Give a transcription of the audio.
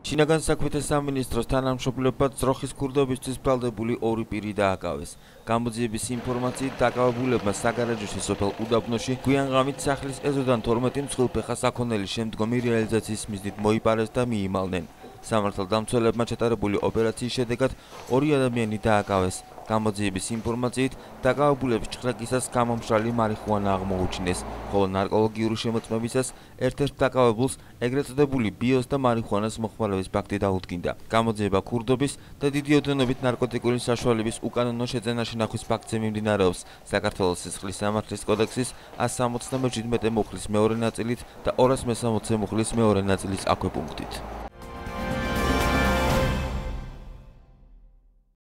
შინაგან საქმეთა სამინისტროს თანამშრომლებმა ძროხის ქურდობისთვის ბრალდებული ორი პირი დააკავეს. გამოძიების ინფორმაციით დაკავებულებმა საგარეჯოში სოფელ უდაბნოში გვიან ღამით სახლის ეზოდან 12 მსხვილფეხა საქონელი შემდგომი რეალიზაციის მიზნით მოიპარეს და მიიმალნენ. სამართალდამცველებმა ჩატარებული ოპერაციის შედეგად ორი ადამიანი დააკავეს. გამოძიების ინფორმაციით დაკავებულებს ჭხრაკისას გამომშრალი მარიხუანა აღმოუჩინეს, ხოლო ნარკოლოგიური შემოწმებისას ერთ-ერთ დაკავებულს ეგრეთ წოდებული ბიოს და მარიხუანას მოხმარების ფაქტი დაუდგინდა. გამოძიება ქურდობის და დიდი ოდენობით ნარკოტიკული საშუალების უკანონო შეძენა შენახვის ფაქტზე მიმდინარეობს საქართველოს სისხლის სამართლის კოდექსის 177 მუხლის მეორე ნაწილით და 260 მუხლის მეორე ნაწილის აქვეპუნქტით.